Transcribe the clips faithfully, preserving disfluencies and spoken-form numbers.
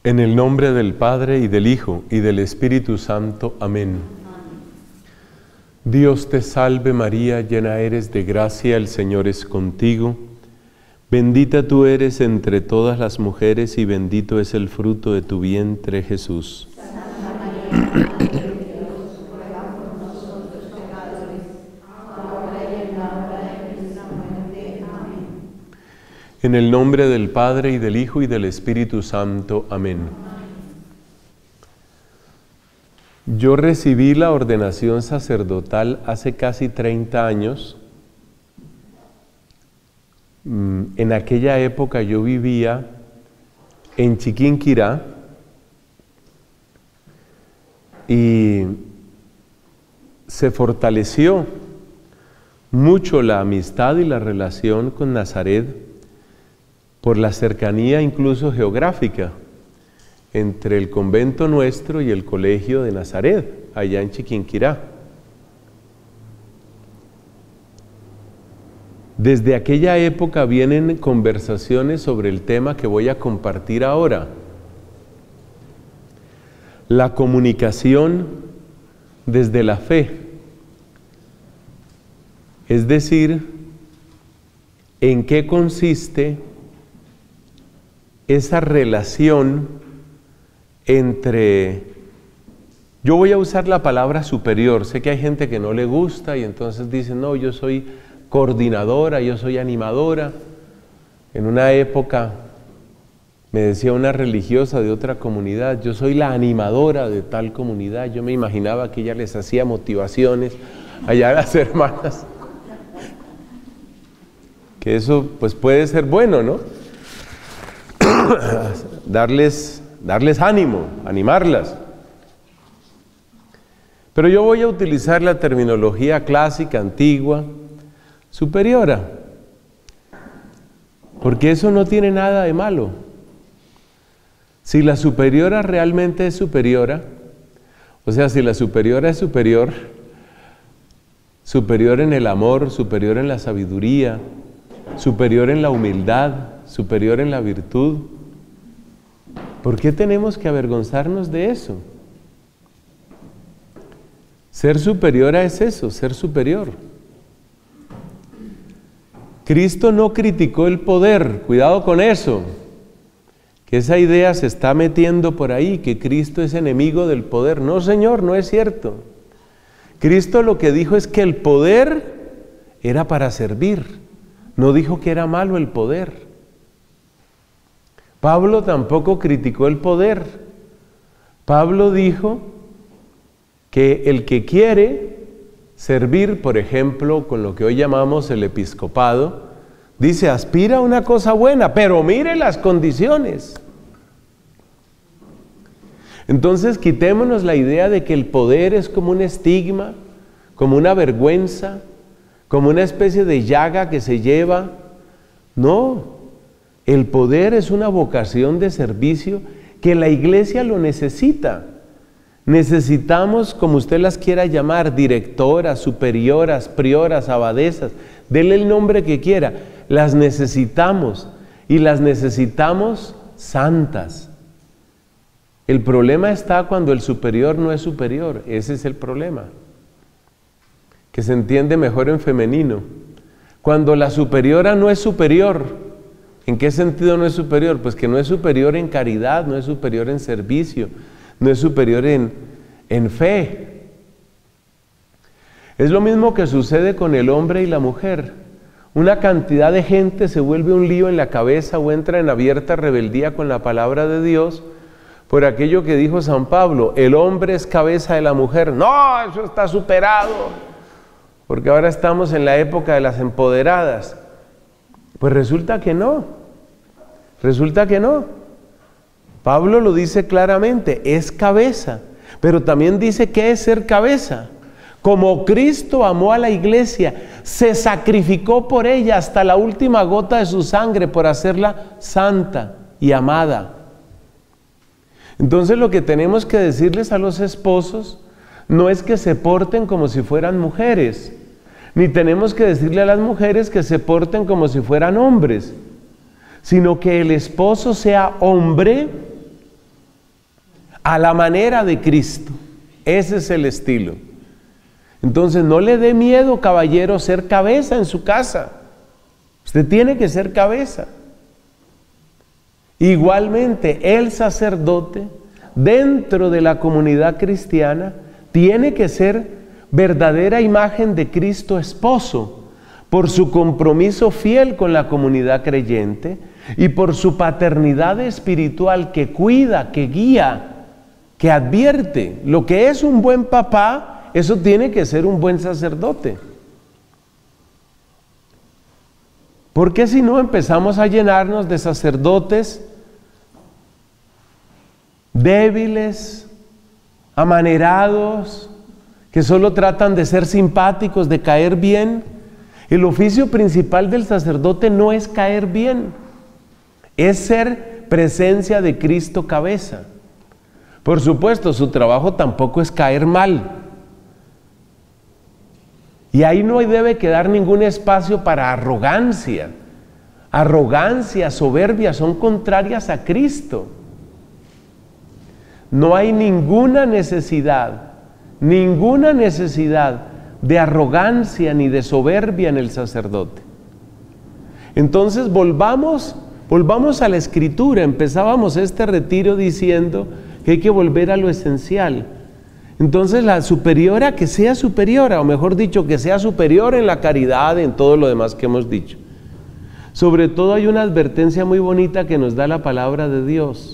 En el nombre del Padre, y del Hijo, y del Espíritu Santo. Amén. Dios te salve María, llena eres de gracia, el Señor es contigo. Bendita tú eres entre todas las mujeres, y bendito es el fruto de tu vientre, Jesús. Santa María, Madre de Dios, ruega por nosotros pecadores, ahora y en la hora de nuestra muerte. Amén. En el nombre del Padre, y del Hijo, y del Espíritu Santo. Amén. Yo recibí la ordenación sacerdotal hace casi treinta años. En aquella época yo vivía en Chiquinquirá y se fortaleció mucho la amistad y la relación con Nazaret por la cercanía incluso geográfica entre el convento nuestro y el colegio de Nazaret, allá en Chiquinquirá. Desde aquella época vienen conversaciones sobre el tema que voy a compartir ahora: la comunicación desde la fe. Es decir, ¿en qué consiste esa relación entre, yo voy a usar la palabra superior, sé que hay gente que no le gusta y entonces dicen, no, yo soy coordinadora, yo soy animadora. En una época me decía una religiosa de otra comunidad, yo soy la animadora de tal comunidad. Yo me imaginaba que ella les hacía motivaciones allá a las hermanas, que eso pues puede ser bueno, ¿no? darles darles ánimo, animarlas. Pero yo voy a utilizar la terminología clásica, antigua, superiora, porque eso no tiene nada de malo. Si la superiora realmente es superiora, o sea, si la superiora es superior, superior en el amor, superior en la sabiduría, superior en la humildad, superior en la virtud, ¿por qué tenemos que avergonzarnos de eso? Ser superiora es eso, ser superior. Cristo no criticó el poder, cuidado con eso, que esa idea se está metiendo por ahí, que Cristo es enemigo del poder. No, Señor, no es cierto. Cristo lo que dijo es que el poder era para servir, no dijo que era malo el poder. Pablo tampoco criticó el poder. Pablo dijo que el que quiere servir, por ejemplo, con lo que hoy llamamos el episcopado, dice, aspira a una cosa buena, pero mire las condiciones. Entonces, quitémonos la idea de que el poder es como un estigma, como una vergüenza, como una especie de llaga que se lleva. No. El poder es una vocación de servicio que la iglesia lo necesita. Necesitamos, como usted las quiera llamar, directoras, superioras, prioras, abadesas, dele el nombre que quiera, las necesitamos y las necesitamos santas. El problema está cuando el superior no es superior, ese es el problema, que se entiende mejor en femenino. Cuando la superiora no es superior, ¿en qué sentido no es superior? Pues que no es superior en caridad, no es superior en servicio, no es superior en, en fe. Es lo mismo que sucede con el hombre y la mujer. Una cantidad de gente se vuelve un lío en la cabeza o entra en abierta rebeldía con la palabra de Dios por aquello que dijo San Pablo, el hombre es cabeza de la mujer. No, eso está superado, porque ahora estamos en la época de las empoderadas. Pues resulta que no, resulta que no. Pablo lo dice claramente, es cabeza, pero también dice que es ser cabeza. Como Cristo amó a la iglesia, se sacrificó por ella hasta la última gota de su sangre por hacerla santa y amada. Entonces lo que tenemos que decirles a los esposos no es que se porten como si fueran mujeres, ni tenemos que decirle a las mujeres que se porten como si fueran hombres, sino que el esposo sea hombre a la manera de Cristo. Ese es el estilo. Entonces no le dé miedo, caballero, ser cabeza en su casa. Usted tiene que ser cabeza. Igualmente, el sacerdote dentro de la comunidad cristiana tiene que ser verdadera imagen de Cristo esposo, por su compromiso fiel con la comunidad creyente y por su paternidad espiritual que cuida, que guía, que advierte. Lo que es un buen papá, eso tiene que ser un buen sacerdote. Porque si no empezamos a llenarnos de sacerdotes débiles, amanerados, que solo tratan de ser simpáticos, de caer bien. El oficio principal del sacerdote no es caer bien, es ser presencia de Cristo cabeza. Por supuesto, su trabajo tampoco es caer mal. Y ahí no debe quedar ningún espacio para arrogancia. Arrogancia, soberbia son contrarias a Cristo. No hay ninguna necesidad, ninguna necesidad de arrogancia ni de soberbia en el sacerdote. Entonces volvamos, volvamos a la Escritura. Empezábamos este retiro diciendo que hay que volver a lo esencial. Entonces la superiora, que sea superiora, o mejor dicho, que sea superior en la caridad, en todo lo demás que hemos dicho. Sobre todo hay una advertencia muy bonita que nos da la palabra de Dios.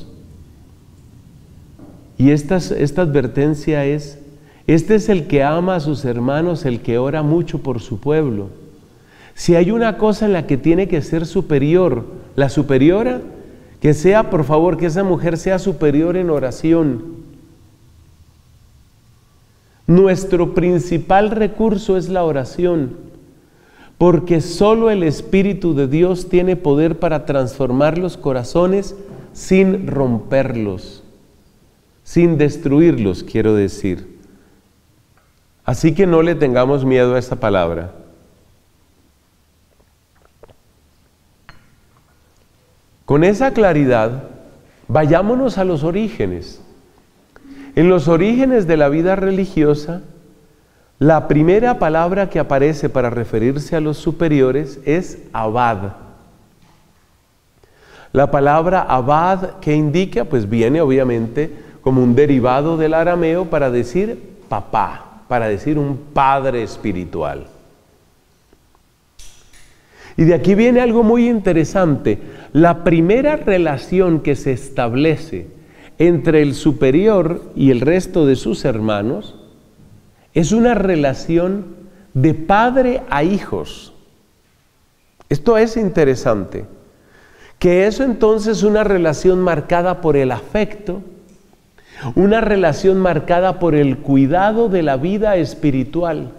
Y esta, esta advertencia es: este es el que ama a sus hermanos, el que ora mucho por su pueblo. Si hay una cosa en la que tiene que ser superior, la superiora, que sea, por favor, que esa mujer sea superior en oración. Nuestro principal recurso es la oración, porque solo el Espíritu de Dios tiene poder para transformar los corazones sin romperlos, sin destruirlos, quiero decir. Así que no le tengamos miedo a esta palabra. Con esa claridad, vayámonos a los orígenes. En los orígenes de la vida religiosa, la primera palabra que aparece para referirse a los superiores es abad. La palabra abad, ¿qué indica? Pues viene obviamente como un derivado del arameo para decir papá, para decir un padre espiritual. Y de aquí viene algo muy interesante. La primera relación que se establece entre el superior y el resto de sus hermanos es una relación de padre a hijos. Esto es interesante. Que eso entonces es una relación marcada por el afecto, una relación marcada por el cuidado de la vida espiritual.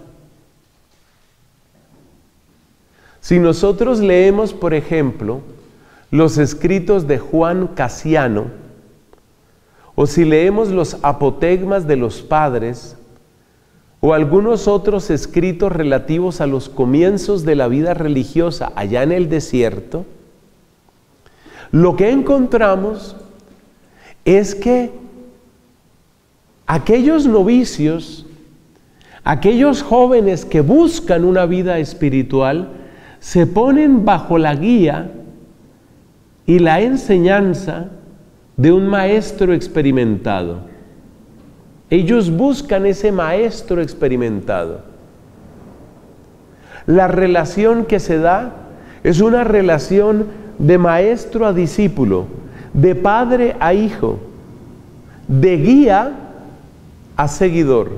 Si nosotros leemos, por ejemplo, los escritos de Juan Casiano, o si leemos los apotegmas de los padres, o algunos otros escritos relativos a los comienzos de la vida religiosa allá en el desierto, lo que encontramos es que aquellos novicios, aquellos jóvenes que buscan una vida espiritual, se ponen bajo la guía y la enseñanza de un maestro experimentado. Ellos buscan ese maestro experimentado. La relación que se da es una relación de maestro a discípulo, de padre a hijo, de guía a seguidor.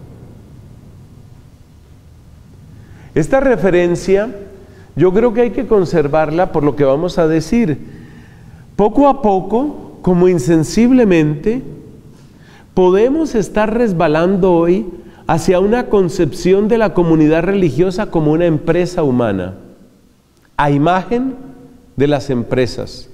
Esta referencia yo creo que hay que conservarla por lo que vamos a decir. Poco a poco, como insensiblemente, podemos estar resbalando hoy hacia una concepción de la comunidad religiosa como una empresa humana, a imagen de las empresas.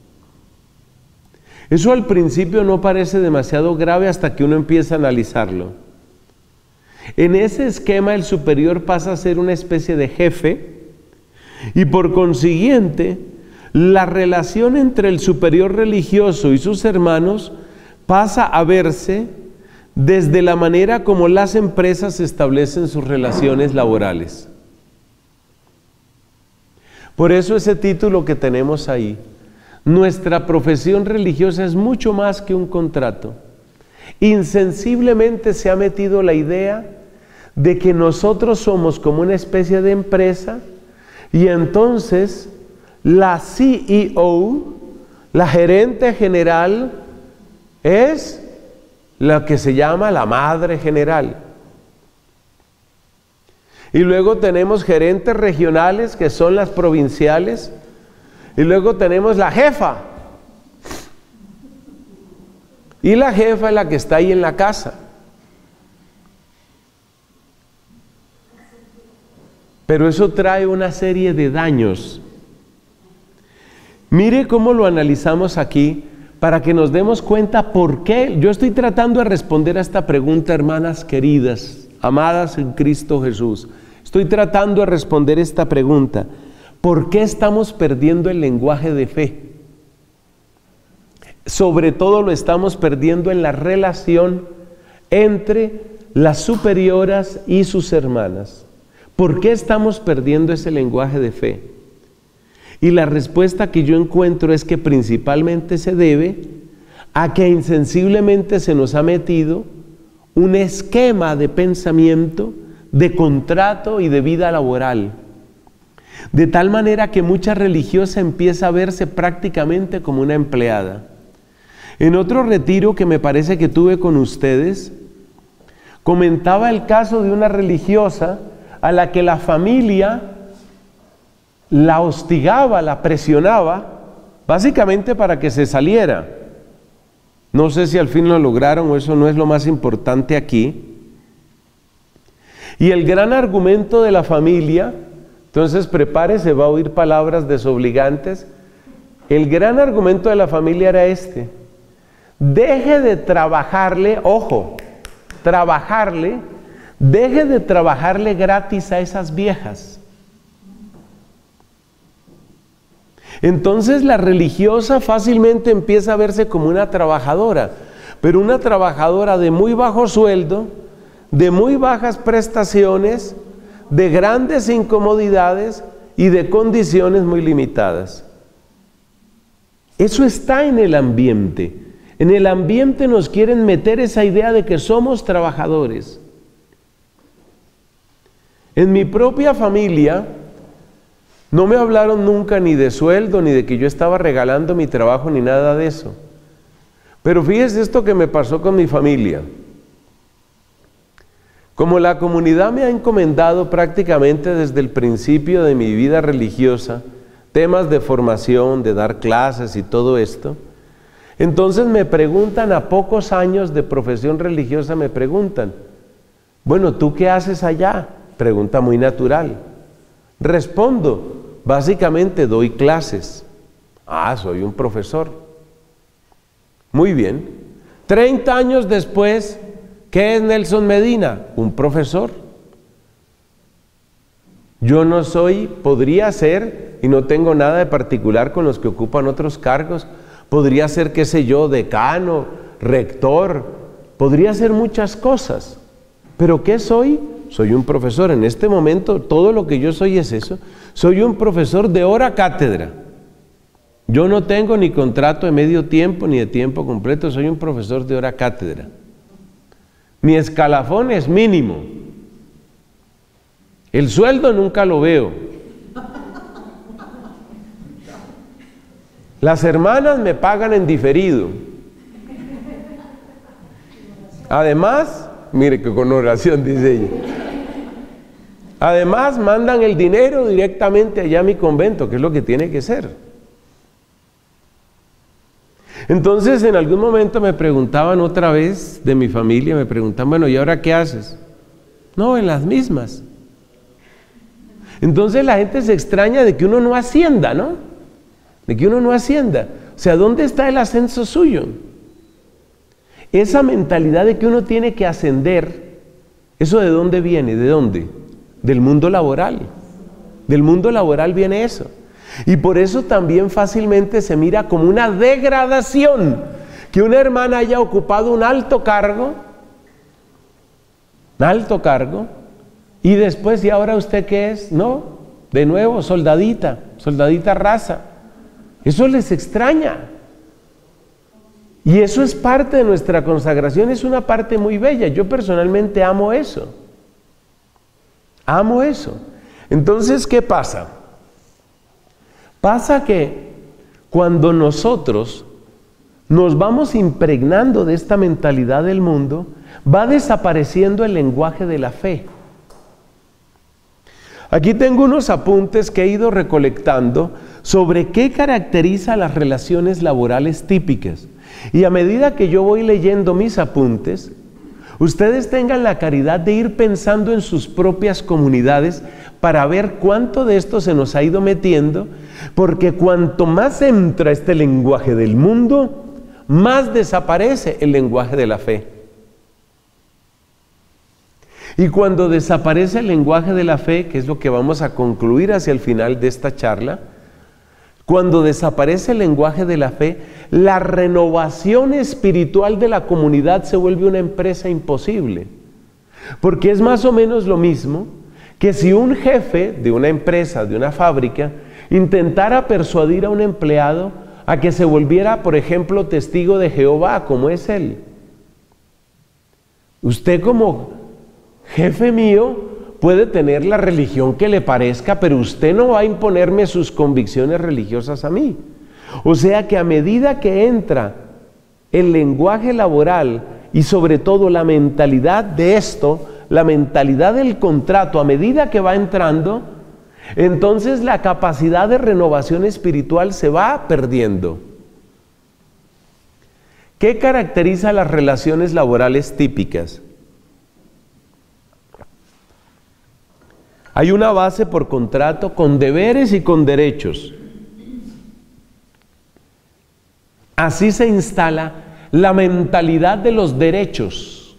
Eso al principio no parece demasiado grave hasta que uno empieza a analizarlo. En ese esquema el superior pasa a ser una especie de jefe y por consiguiente la relación entre el superior religioso y sus hermanos pasa a verse desde la manera como las empresas establecen sus relaciones laborales. Por eso ese título que tenemos ahí, nuestra profesión religiosa es mucho más que un contrato. Insensiblemente se ha metido la idea de que nosotros somos como una especie de empresa y entonces la C E O, la gerente general, es la que se llama la madre general. Y luego tenemos gerentes regionales que son las provinciales y luego tenemos la jefa. Y la jefa es la que está ahí en la casa. Pero eso trae una serie de daños. Mire cómo lo analizamos aquí para que nos demos cuenta por qué. Yo estoy tratando de responder a esta pregunta, hermanas queridas, amadas en Cristo Jesús. Estoy tratando de responder esta pregunta. ¿Por qué estamos perdiendo el lenguaje de fe? Sobre todo lo estamos perdiendo en la relación entre las superioras y sus hermanas. ¿Por qué estamos perdiendo ese lenguaje de fe? Y la respuesta que yo encuentro es que principalmente se debe a que insensiblemente se nos ha metido un esquema de pensamiento, de contrato y de vida laboral. De tal manera que mucha religiosa empieza a verse prácticamente como una empleada. En otro retiro que me parece que tuve con ustedes, comentaba el caso de una religiosa a la que la familia la hostigaba, la presionaba, básicamente para que se saliera. No sé si al fin lo lograron o eso no es lo más importante aquí. Y el gran argumento de la familia, entonces prepárese, va a oír palabras desobligantes. El gran argumento de la familia era este: deje de trabajarle, ojo, trabajarle, deje de trabajarle gratis a esas viejas. Entonces la religiosa fácilmente empieza a verse como una trabajadora, pero una trabajadora de muy bajo sueldo, de muy bajas prestaciones, de grandes incomodidades y de condiciones muy limitadas. Eso está en el ambiente. En el ambiente nos quieren meter esa idea de que somos trabajadores. En mi propia familia no me hablaron nunca ni de sueldo, ni de que yo estaba regalando mi trabajo, ni nada de eso. Pero fíjese esto que me pasó con mi familia. Como la comunidad me ha encomendado prácticamente desde el principio de mi vida religiosa, temas de formación, de dar clases y todo esto, entonces me preguntan, a pocos años de profesión religiosa me preguntan, bueno, ¿tú qué haces allá? Pregunta muy natural. Respondo, básicamente doy clases. Ah, soy un profesor. Muy bien. treinta años después, ¿qué es Nelson Medina? Un profesor. Yo no soy, podría ser, y no tengo nada de particular con los que ocupan otros cargos, podría ser, qué sé yo, decano, rector, podría ser muchas cosas. ¿Pero qué soy? Soy un profesor. En este momento todo lo que yo soy es eso. Soy un profesor de hora cátedra. Yo no tengo ni contrato de medio tiempo ni de tiempo completo, soy un profesor de hora cátedra. Mi escalafón es mínimo. El sueldo nunca lo veo. Las hermanas me pagan en diferido. Además, mire que con oración dice ella. Además, mandan el dinero directamente allá a mi convento, que es lo que tiene que ser. Entonces, en algún momento me preguntaban otra vez de mi familia, me preguntaban, bueno, ¿y ahora qué haces? No, en las mismas. Entonces la gente se extraña de que uno no ascienda, ¿no? De que uno no ascienda. O sea, ¿dónde está el ascenso suyo? Esa mentalidad de que uno tiene que ascender, ¿eso de dónde viene? ¿De dónde? Del mundo laboral. Del mundo laboral viene eso. Y por eso también fácilmente se mira como una degradación Que una hermana haya ocupado un alto cargo, un alto cargo, y después, ¿y ahora usted qué es? No, de nuevo, soldadita, soldadita rasa. Eso les extraña. Y eso es parte de nuestra consagración, es una parte muy bella. Yo personalmente amo eso. Amo eso. Entonces, ¿qué pasa? Pasa que cuando nosotros nos vamos impregnando de esta mentalidad del mundo, va desapareciendo el lenguaje de la fe. Aquí tengo unos apuntes que he ido recolectando sobre qué caracteriza las relaciones laborales típicas. Y a medida que yo voy leyendo mis apuntes, ustedes tengan la caridad de ir pensando en sus propias comunidades para ver cuánto de esto se nos ha ido metiendo, porque cuanto más entra este lenguaje del mundo, más desaparece el lenguaje de la fe. Y cuando desaparece el lenguaje de la fe, que es lo que vamos a concluir hacia el final de esta charla, cuando desaparece el lenguaje de la fe, la renovación espiritual de la comunidad se vuelve una empresa imposible. Porque es más o menos lo mismo que si un jefe de una empresa, de una fábrica, intentara persuadir a un empleado a que se volviera, por ejemplo, testigo de Jehová, como es él. Usted como jefe mío puede tener la religión que le parezca, pero usted no va a imponerme sus convicciones religiosas a mí. O sea que a medida que entra el lenguaje laboral y sobre todo la mentalidad de esto, la mentalidad del contrato, a medida que va entrando, entonces la capacidad de renovación espiritual se va perdiendo. ¿Qué caracteriza las relaciones laborales típicas? Hay una base por contrato con deberes y con derechos. Así se instala la mentalidad de los derechos.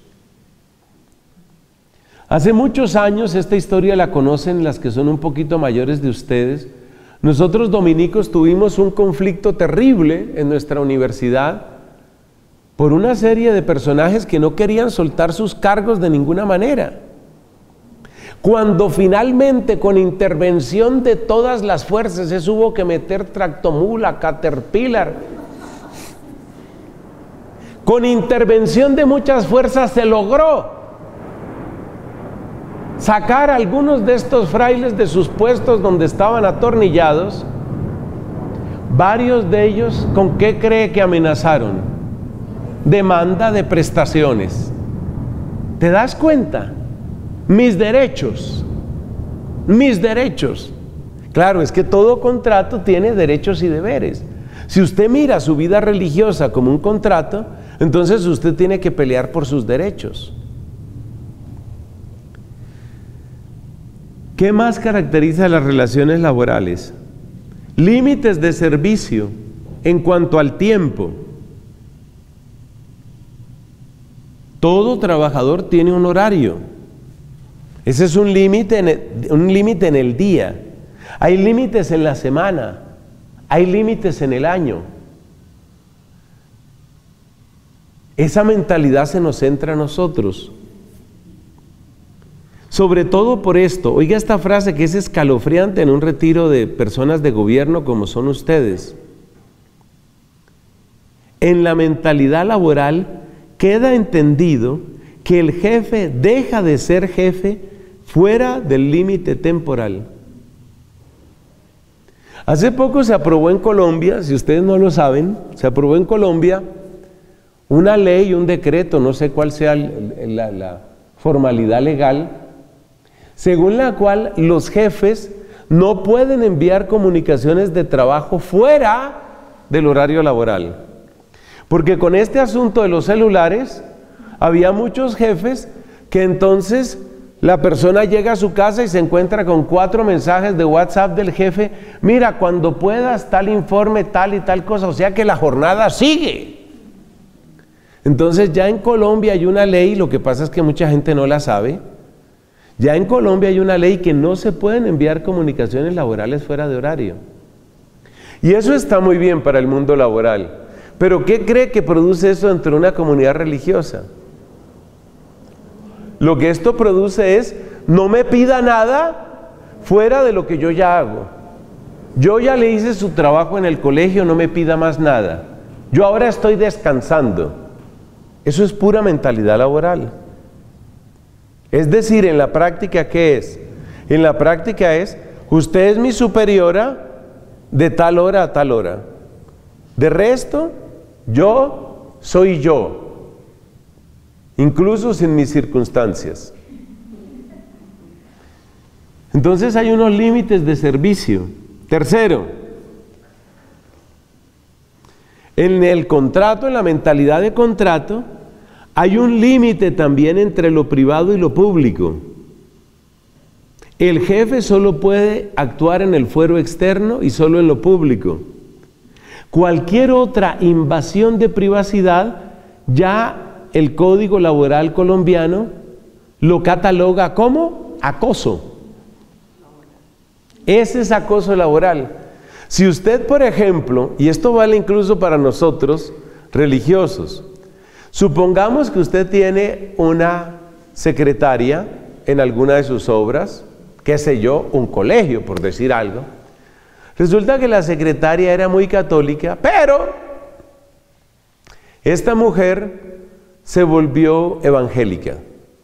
Hace muchos años, esta historia la conocen las que son un poquito mayores de ustedes, nosotros dominicos tuvimos un conflicto terrible en nuestra universidad por una serie de personajes que no querían soltar sus cargos de ninguna manera. Cuando finalmente, con intervención de todas las fuerzas, eso hubo que meter tractomula, caterpillar, con intervención de muchas fuerzas se logró sacar a algunos de estos frailes de sus puestos donde estaban atornillados. Varios de ellos, ¿con qué cree que amenazaron? Demanda de prestaciones. ¿Te das cuenta? Mis derechos, mis derechos. Claro, es que todo contrato tiene derechos y deberes. Si usted mira su vida religiosa como un contrato, entonces usted tiene que pelear por sus derechos. ¿Qué más caracteriza las relaciones laborales? Límites de servicio en cuanto al tiempo. Todo trabajador tiene un horario. Ese es un límite en el, un límite en el día. Hay límites en la semana, hay límites en el año. Esa mentalidad se nos entra a nosotros. Sobre todo por esto, oiga esta frase que es escalofriante en un retiro de personas de gobierno como son ustedes. En la mentalidad laboral queda entendido que el jefe deja de ser jefe fuera del límite temporal. Hace poco se aprobó en Colombia, si ustedes no lo saben, se aprobó en Colombia una ley, un decreto, no sé cuál sea el, la, la formalidad legal, según la cual los jefes no pueden enviar comunicaciones de trabajo fuera del horario laboral. Porque con este asunto de los celulares, había muchos jefes que entonces la persona llega a su casa y se encuentra con cuatro mensajes de WhatsApp del jefe: mira, cuando puedas, tal informe, tal y tal cosa, o sea que la jornada sigue. Entonces ya en Colombia hay una ley, lo que pasa es que mucha gente no la sabe, ya en Colombia hay una ley que no se pueden enviar comunicaciones laborales fuera de horario. Y eso está muy bien para el mundo laboral, Pero ¿qué cree que produce eso entre una comunidad religiosa? Lo que esto produce es, no me pida nada fuera de lo que yo ya hago. Yo ya le hice su trabajo en el colegio, no me pida más nada. Yo ahora estoy descansando. Eso es pura mentalidad laboral. Es decir, en la práctica, ¿qué es? En la práctica es, usted es mi superiora de tal hora a tal hora. De resto, yo soy yo, incluso sin mis circunstancias. Entonces hay unos límites de servicio. Tercero, en el contrato, en la mentalidad de contrato, hay un límite también entre lo privado y lo público. El jefe solo puede actuar en el fuero externo y solo en lo público. Cualquier otra invasión de privacidad, ya el Código Laboral colombiano lo cataloga como acoso. Ese es acoso laboral. Si usted, por ejemplo, y esto vale incluso para nosotros religiosos, supongamos que usted tiene una secretaria en alguna de sus obras, qué sé yo, un colegio, por decir algo. Resulta que la secretaria era muy católica, pero esta mujer se volvió evangélica.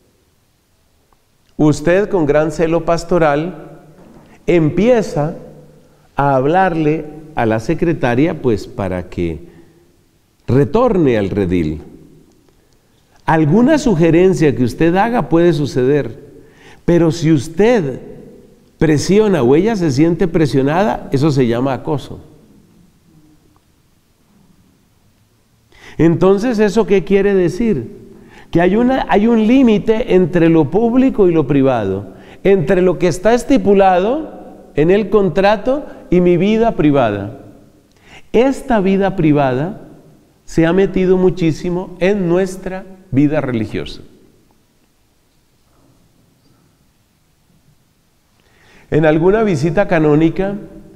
Usted, con gran celo pastoral, empieza a hablarle a la secretaria, pues, para que retorne al redil. Alguna sugerencia que usted haga puede suceder, pero si usted presiona o ella se siente presionada, eso se llama acoso. Entonces, ¿eso qué quiere decir? Que hay una, hay un límite entre lo público y lo privado, entre lo que está estipulado en el contrato y mi vida privada. Esta vida privada se ha metido muchísimo en nuestra vida religiosa. En alguna visita canónica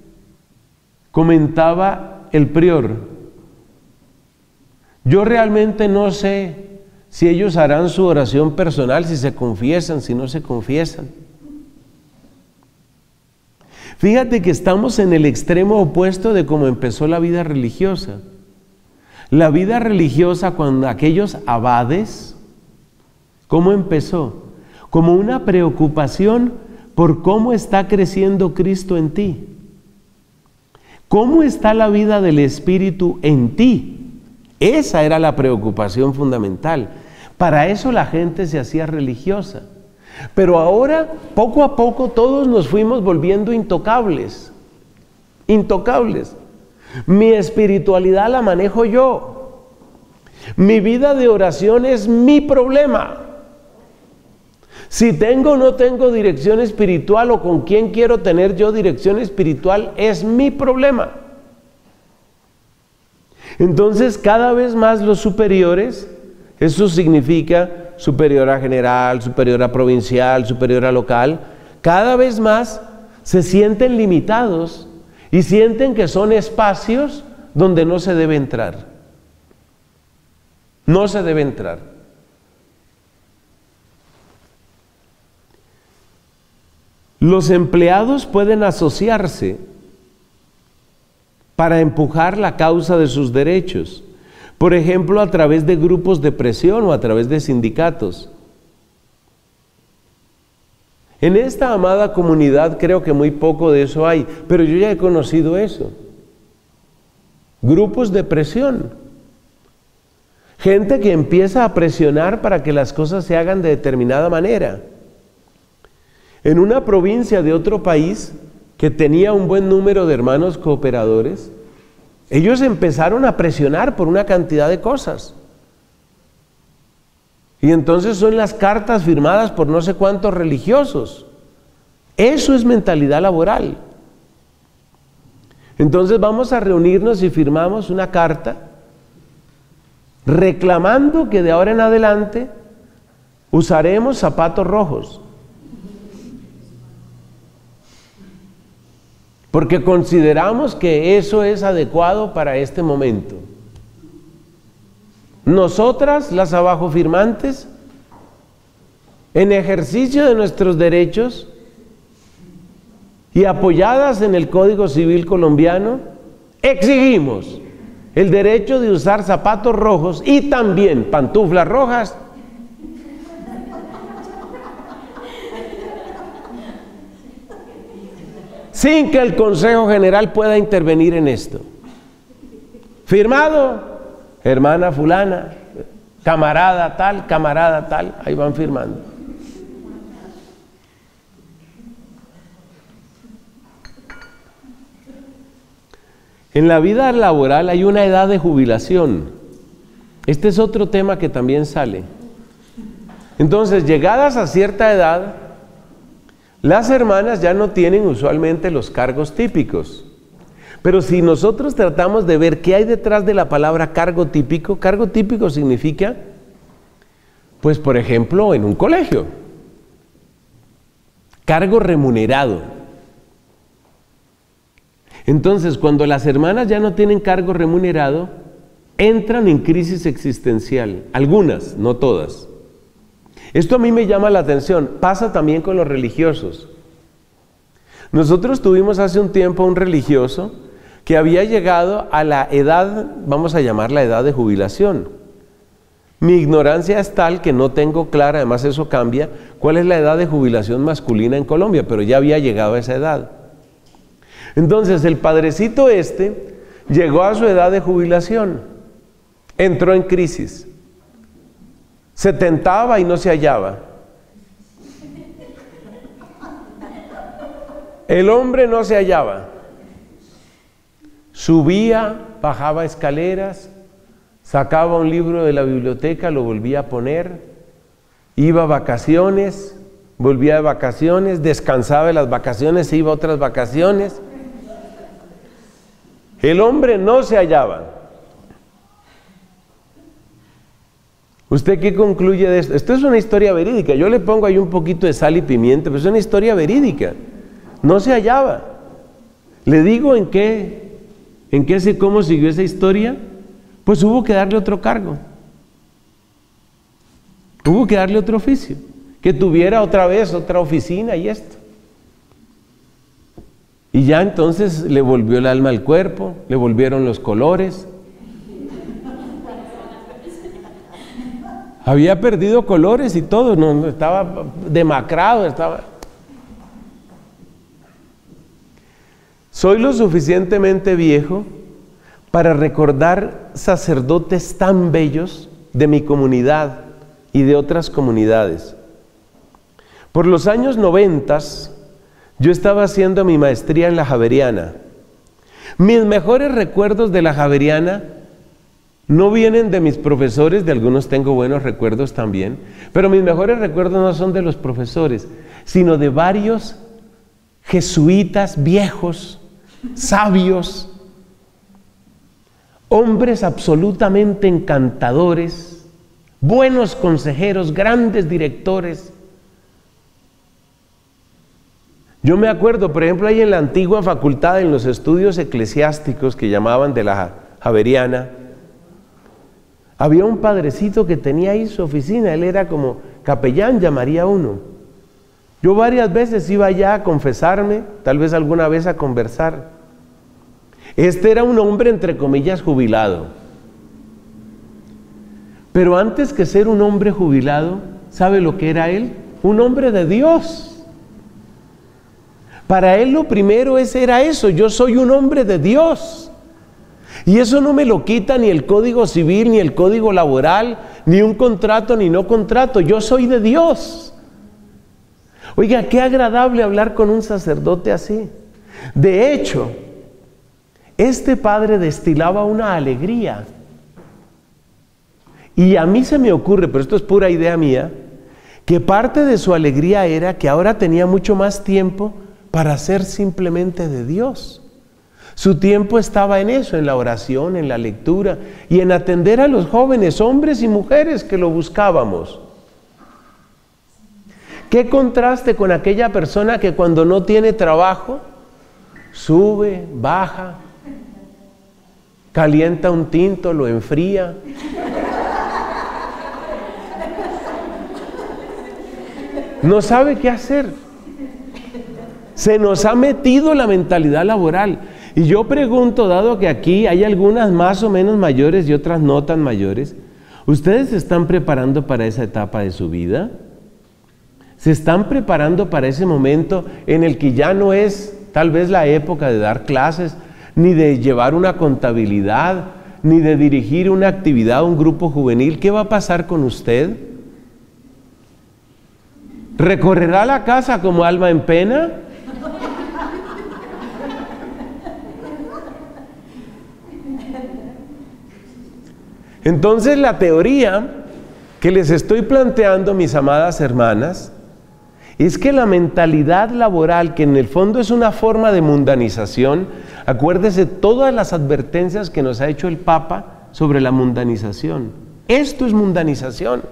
comentaba el prior: yo realmente no sé si ellos harán su oración personal, si se confiesan, si no se confiesan. Fíjate que estamos en el extremo opuesto de cómo empezó la vida religiosa. La vida religiosa, cuando aquellos abades, ¿cómo empezó? Como una preocupación por cómo está creciendo Cristo en ti. ¿Cómo está la vida del Espíritu en ti? Esa era la preocupación fundamental. Para eso la gente se hacía religiosa. Pero ahora, poco a poco, todos nos fuimos volviendo intocables. Intocables. Mi espiritualidad la manejo yo. Mi vida de oración es mi problema. Si tengo o no tengo dirección espiritual, o con quién quiero tener yo dirección espiritual, es mi problema. Entonces, cada vez más los superiores, eso significa superior a general, superior a provincial, superior a local, cada vez más se sienten limitados y sienten que son espacios donde no se debe entrar. No se debe entrar. Los empleados pueden asociarse para empujar la causa de sus derechos. Por ejemplo, a través de grupos de presión o a través de sindicatos. En esta amada comunidad creo que muy poco de eso hay, pero yo ya he conocido eso. Grupos de presión. Gente que empieza a presionar para que las cosas se hagan de determinada manera. En una provincia de otro país que tenía un buen número de hermanos cooperadores, ellos empezaron a presionar por una cantidad de cosas. Y entonces son las cartas firmadas por no sé cuántos religiosos. Eso es mentalidad laboral. Entonces vamos a reunirnos y firmamos una carta reclamando que de ahora en adelante usaremos zapatos rojos. Porque consideramos que eso es adecuado para este momento. nosotras, las abajo firmantes, en ejercicio de nuestros derechos y apoyadas en el Código Civil colombiano, exigimos el derecho de usar zapatos rojos y también pantuflas rojas sin que el Consejo General pueda intervenir en esto. Firmado, hermana fulana, camarada tal, camarada tal, ahí van firmando. En la vida laboral hay una edad de jubilación. Este es otro tema que también sale. Entonces, llegadas a cierta edad, las hermanas ya no tienen usualmente los cargos típicos. Pero si nosotros tratamos de ver qué hay detrás de la palabra cargo típico, cargo típico significa, pues por ejemplo, en un colegio, cargo remunerado. Entonces, cuando las hermanas ya no tienen cargo remunerado, entran en crisis existencial, algunas, no todas. Esto a mí me llama la atención, pasa también con los religiosos. Nosotros tuvimos hace un tiempo un religioso que había llegado a la edad, vamos a llamar la edad de jubilación. Mi ignorancia es tal que no tengo clara, además eso cambia, cuál es la edad de jubilación masculina en Colombia, pero ya había llegado a esa edad. Entonces el padrecito este llegó a su edad de jubilación, entró en crisis, se tentaba y no se hallaba. El hombre no se hallaba. Subía, bajaba escaleras, sacaba un libro de la biblioteca, lo volvía a poner, iba a vacaciones, volvía de vacaciones, descansaba de las vacaciones, se iba a otras vacaciones. El hombre no se hallaba. ¿Usted qué concluye de esto? Esto es una historia verídica. Yo le pongo ahí un poquito de sal y pimienta, pero es una historia verídica. No se hallaba. Le digo en qué, en qué sé cómo siguió esa historia. Pues hubo que darle otro cargo. Hubo que darle otro oficio. Que tuviera otra vez otra oficina y esto. Y ya entonces le volvió el alma al cuerpo, le volvieron los colores. Había perdido colores y todo, no, no, estaba demacrado, estaba... Soy lo suficientemente viejo para recordar sacerdotes tan bellos de mi comunidad y de otras comunidades. Por los años noventas, yo estaba haciendo mi maestría en la Javeriana. Mis mejores recuerdos de la Javeriana no vienen de mis profesores, de algunos tengo buenos recuerdos también, pero mis mejores recuerdos no son de los profesores, sino de varios jesuitas viejos, sabios, hombres absolutamente encantadores, buenos consejeros, grandes directores. Yo me acuerdo, por ejemplo, ahí en la antigua facultad, en los estudios eclesiásticos que llamaban de la Javeriana, había un padrecito que tenía ahí su oficina, él era como capellán, llamaría uno. Yo varias veces iba allá a confesarme, tal vez alguna vez a conversar. Este era un hombre, entre comillas, jubilado. Pero antes que ser un hombre jubilado, ¿sabe lo que era él? Un hombre de Dios. Para él lo primero es, era eso, yo soy un hombre de Dios. Y eso no me lo quita ni el Código Civil, ni el Código Laboral, ni un contrato, ni no contrato. Yo soy de Dios. Oiga, qué agradable hablar con un sacerdote así. De hecho, este padre destilaba una alegría. Y a mí se me ocurre, pero esto es pura idea mía, que parte de su alegría era que ahora tenía mucho más tiempo para ser simplemente de Dios. Su tiempo estaba en eso, en la oración, en la lectura y en atender a los jóvenes, hombres y mujeres que lo buscábamos. ¿Qué contraste con aquella persona que cuando no tiene trabajo, sube, baja, calienta un tinto, lo enfría, No sabe qué hacer. Se nos ha metido la mentalidad laboral. Y yo pregunto, dado que aquí hay algunas más o menos mayores y otras no tan mayores, ¿ustedes se están preparando para esa etapa de su vida? ¿Se están preparando para ese momento en el que ya no es tal vez la época de dar clases, ni de llevar una contabilidad, ni de dirigir una actividad a un grupo juvenil? ¿Qué va a pasar con usted? ¿Recorrerá la casa como alma en pena? Entonces la teoría que les estoy planteando, mis amadas hermanas, es que la mentalidad laboral, que en el fondo es una forma de mundanización, acuérdese todas las advertencias que nos ha hecho el Papa sobre la mundanización. Esto es mundanización.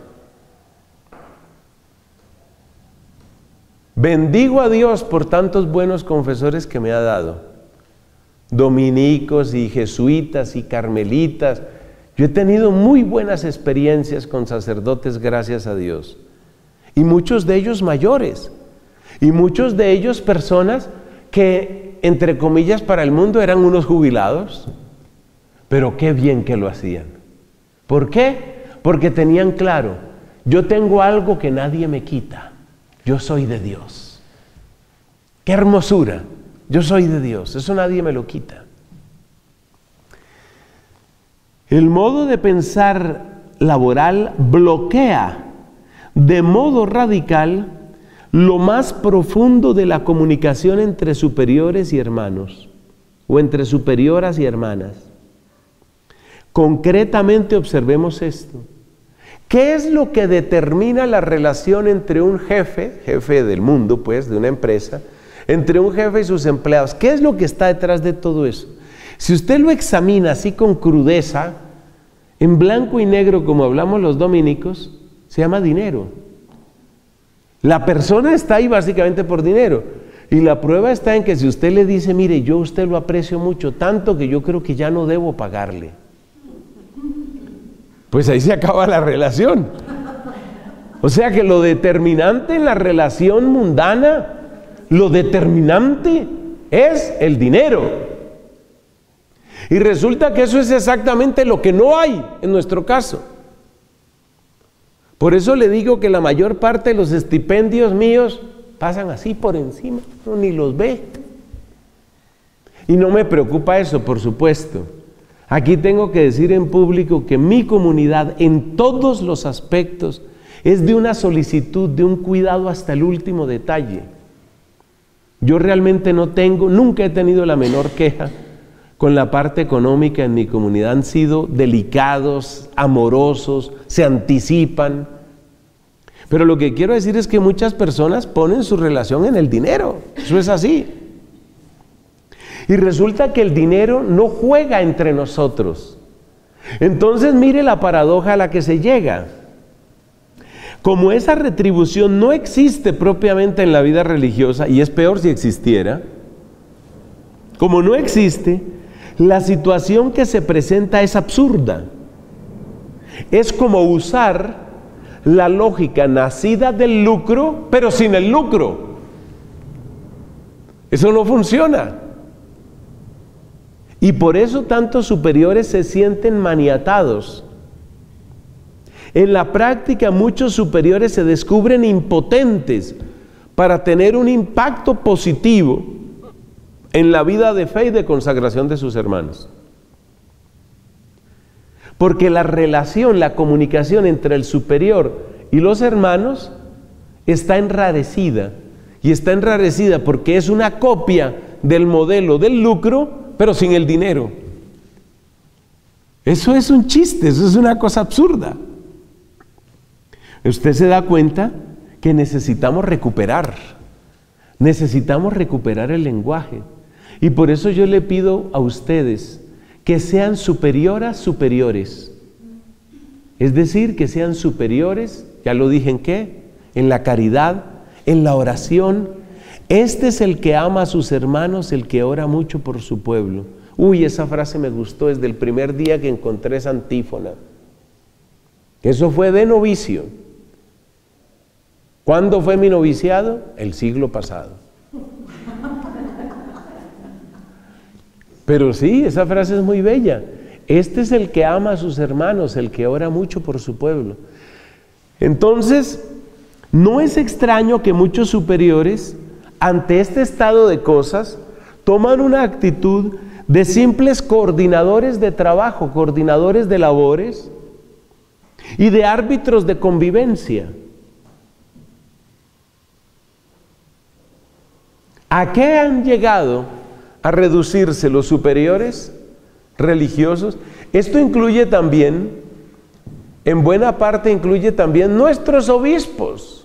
Bendigo a Dios por tantos buenos confesores que me ha dado, dominicos y jesuitas y carmelitas. Yo he tenido muy buenas experiencias con sacerdotes, gracias a Dios, y muchos de ellos mayores, y muchos de ellos personas que, entre comillas, para el mundo eran unos jubilados, pero qué bien que lo hacían. ¿Por qué? Porque tenían claro, yo tengo algo que nadie me quita, yo soy de Dios. ¡Qué hermosura! Yo soy de Dios, eso nadie me lo quita. El modo de pensar laboral bloquea de modo radical lo más profundo de la comunicación entre superiores y hermanos, o entre superioras y hermanas. Concretamente observemos esto. ¿Qué es lo que determina la relación entre un jefe, jefe del mundo, pues, de una empresa, entre un jefe y sus empleados? ¿Qué es lo que está detrás de todo eso? Si usted lo examina así con crudeza, en blanco y negro, como hablamos los dominicos, se llama dinero. La persona está ahí básicamente por dinero. Y la prueba está en que si usted le dice, mire, yo a usted lo aprecio mucho, tanto que yo creo que ya no debo pagarle, pues ahí se acaba la relación. O sea que lo determinante en la relación mundana, lo determinante es el dinero. Y resulta que eso es exactamente lo que no hay en nuestro caso. Por eso le digo que la mayor parte de los estipendios míos pasan así por encima, uno ni los ve. Y no me preocupa eso, por supuesto. Aquí tengo que decir en público que mi comunidad, en todos los aspectos, es de una solicitud, de un cuidado hasta el último detalle. Yo realmente no tengo, nunca he tenido la menor queja con la parte económica en mi comunidad. Han sido delicados, amorosos, se anticipan. Pero lo que quiero decir es que muchas personas ponen su relación en el dinero. Eso es así. Y resulta que el dinero no juega entre nosotros. Entonces mire la paradoja a la que se llega. Como esa retribución no existe propiamente en la vida religiosa, y es peor si existiera, como no existe, la situación que se presenta es absurda. Es como usar la lógica nacida del lucro, pero sin el lucro. Eso no funciona. Y por eso tantos superiores se sienten maniatados. En la práctica, muchos superiores se descubren impotentes para tener un impacto positivo en la vida de fe y de consagración de sus hermanos. Porque la relación, la comunicación entre el superior y los hermanos está enrarecida. Y está enrarecida porque es una copia del modelo del lucro, pero sin el dinero. Eso es un chiste, eso es una cosa absurda. Usted se da cuenta que necesitamos recuperar, necesitamos recuperar el lenguaje. Y por eso yo le pido a ustedes que sean superioras superiores. Es decir, que sean superiores, ya lo dije en qué, en la caridad, en la oración. Este es el que ama a sus hermanos, el que ora mucho por su pueblo. Uy, esa frase me gustó desde el primer día que encontré esa antífona. Eso fue de novicio. ¿Cuándo fue mi noviciado? El siglo pasado. Pero sí, esa frase es muy bella. Este es el que ama a sus hermanos, el que ora mucho por su pueblo. Entonces, no es extraño que muchos superiores, ante este estado de cosas, toman una actitud de simples coordinadores de trabajo, coordinadores de labores y de árbitros de convivencia. ¿A qué han llegado a reducirse los superiores religiosos? Esto incluye también, en buena parte incluye también nuestros obispos.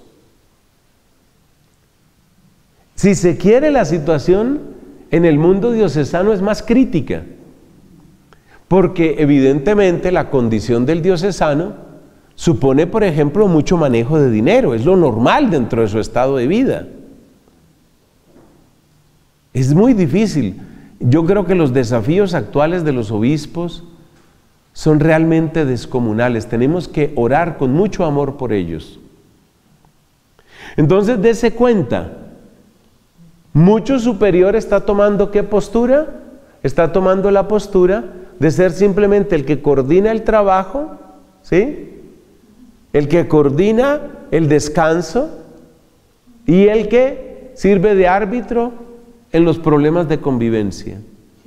Si se quiere, la situación en el mundo diocesano es más crítica, porque evidentemente la condición del diocesano supone, por ejemplo, mucho manejo de dinero, es lo normal dentro de su estado de vida. Es muy difícil. Yo creo que los desafíos actuales de los obispos son realmente descomunales. Tenemos que orar con mucho amor por ellos. Entonces, dése cuenta, mucho superior está tomando ¿qué postura? Está tomando la postura de ser simplemente el que coordina el trabajo, ¿sí? El que coordina el descanso y el que sirve de árbitro en los problemas de convivencia.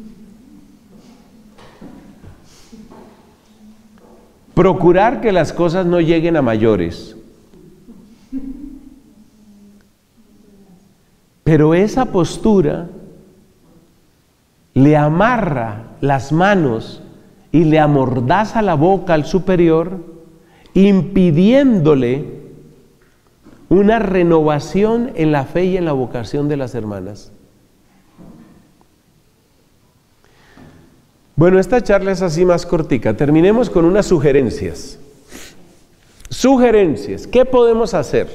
Procurar que las cosas no lleguen a mayores. Pero esa postura le amarra las manos y le amordaza la boca al superior, impidiéndole una renovación en la fe y en la vocación de las hermanas. Bueno, esta charla es así más cortica. Terminemos con unas sugerencias. Sugerencias. ¿Qué podemos hacer?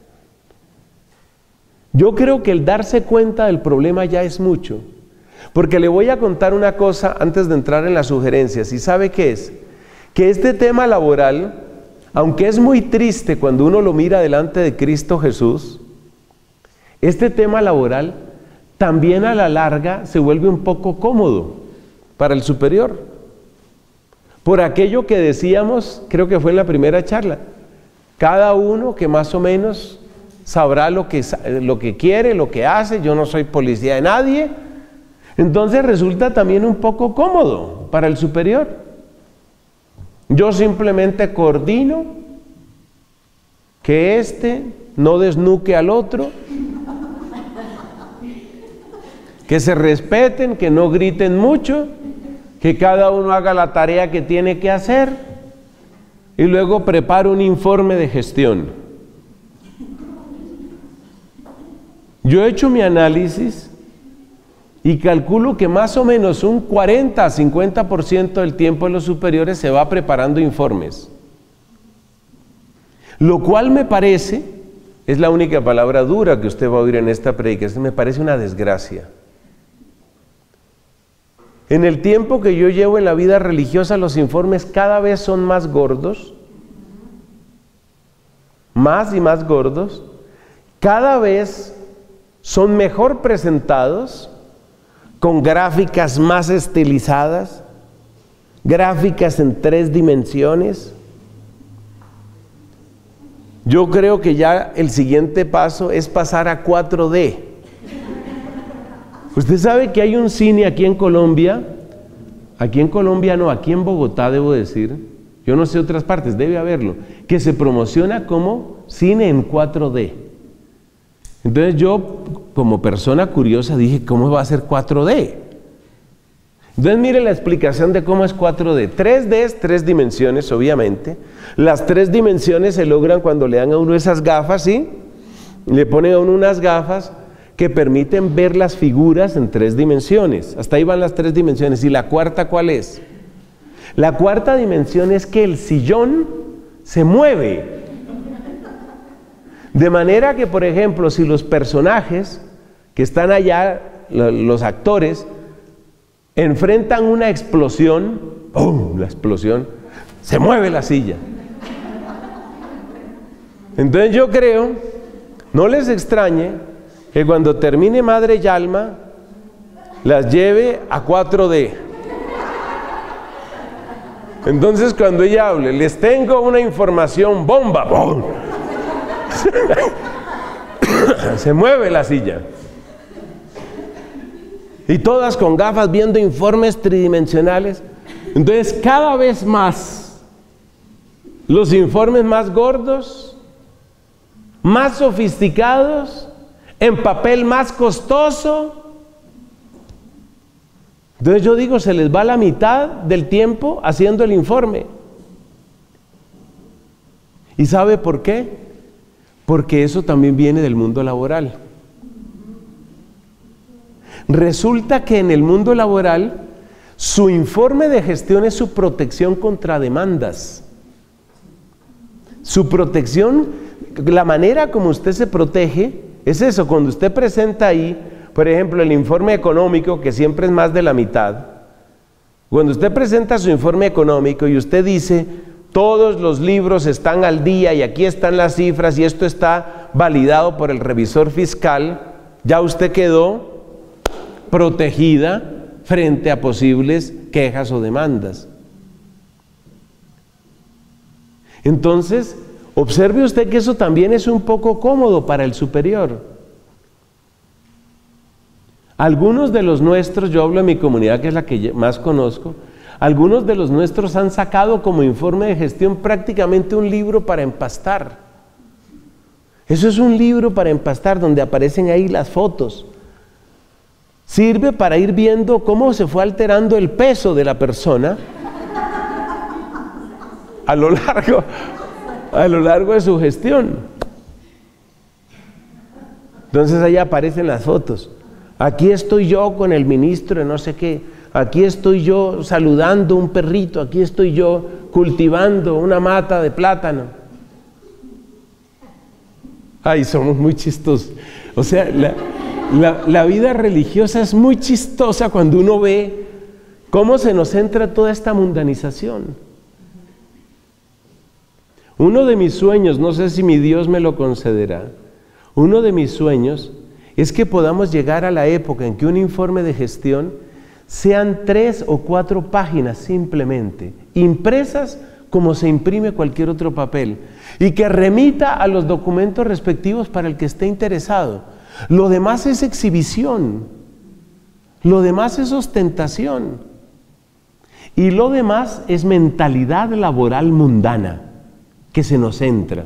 Yo creo que el darse cuenta del problema ya es mucho. Porque le voy a contar una cosa antes de entrar en las sugerencias. ¿Y sabe qué es? Que este tema laboral, aunque es muy triste cuando uno lo mira delante de Cristo Jesús, este tema laboral también a la larga se vuelve un poco cómodo para el superior, por aquello que decíamos, creo que fue en la primera charla, cada uno que más o menos sabrá lo que, lo que quiere, lo que hace, yo no soy policía de nadie, entonces resulta también un poco cómodo para el superior. Yo simplemente coordino que éste no desnuque al otro, que se respeten, que no griten mucho, que cada uno haga la tarea que tiene que hacer y luego prepara un informe de gestión. Yo he hecho mi análisis y calculo que más o menos un cuarenta a cincuenta por ciento del tiempo de los superiores se va preparando informes. Lo cual me parece, es la única palabra dura que usted va a oír en esta predicación, me parece una desgracia. En el tiempo que yo llevo en la vida religiosa, los informes cada vez son más gordos, más y más gordos, cada vez son mejor presentados, con gráficas más estilizadas, gráficas en tres dimensiones. Yo creo que ya el siguiente paso es pasar a cuatro D. Usted sabe que hay un cine aquí en Colombia, aquí en Colombia no, aquí en Bogotá debo decir, yo no sé otras partes, debe haberlo, que se promociona como cine en cuatro D. Entonces yo, como persona curiosa, dije, ¿cómo va a ser cuatro D? Entonces mire la explicación de cómo es cuatro D. tres D es tres dimensiones, obviamente. Las tres dimensiones se logran cuando le dan a uno esas gafas, ¿sí? Le ponen a uno unas gafas que permiten ver las figuras en tres dimensiones. Hasta ahí van las tres dimensiones. ¿Y la cuarta cuál es? La cuarta dimensión es que el sillón se mueve. De manera que, por ejemplo, si los personajes que están allá, los actores, enfrentan una explosión, ¡pum!, la explosión, se mueve la silla. Entonces yo creo no les extrañe que cuando termine Madre y Alma, las lleve a cuatro D. Entonces cuando ella hable, les tengo una información bomba, ¡bum! Se mueve la silla. Y todas con gafas viendo informes tridimensionales. Entonces cada vez más, los informes más gordos, más sofisticados, en papel más costoso. Entonces yo digo, se les va la mitad del tiempo haciendo el informe. ¿Y sabe por qué? Porque eso también viene del mundo laboral. Resulta que en el mundo laboral, su informe de gestión es su protección contra demandas. Su protección, la manera como usted se protege, es eso, cuando usted presenta ahí, por ejemplo, el informe económico, que siempre es más de la mitad. Cuando usted presenta su informe económico y usted dice, todos los libros están al día y aquí están las cifras y esto está validado por el revisor fiscal, ya usted quedó protegida frente a posibles quejas o demandas. Entonces, observe usted que eso también es un poco cómodo para el superior. Algunos de los nuestros, yo hablo de mi comunidad que es la que más conozco, algunos de los nuestros han sacado como informe de gestión prácticamente un libro para empastar. Eso es un libro para empastar donde aparecen ahí las fotos. Sirve para ir viendo cómo se fue alterando el peso de la persona a lo largo, a lo largo de su gestión. Entonces ahí aparecen las fotos. Aquí estoy yo con el ministro de no sé qué. Aquí estoy yo saludando un perrito. Aquí estoy yo cultivando una mata de plátano. Ay, somos muy chistosos. O sea, la, la, la vida religiosa es muy chistosa cuando uno ve cómo se nos entra toda esta mundanización. Uno de mis sueños, no sé si mi Dios me lo concederá, uno de mis sueños es que podamos llegar a la época en que un informe de gestión sean tres o cuatro páginas simplemente, impresas como se imprime cualquier otro papel, y que remita a los documentos respectivos para el que esté interesado. Lo demás es exhibición, lo demás es ostentación, y lo demás es mentalidad laboral mundana que se nos entra.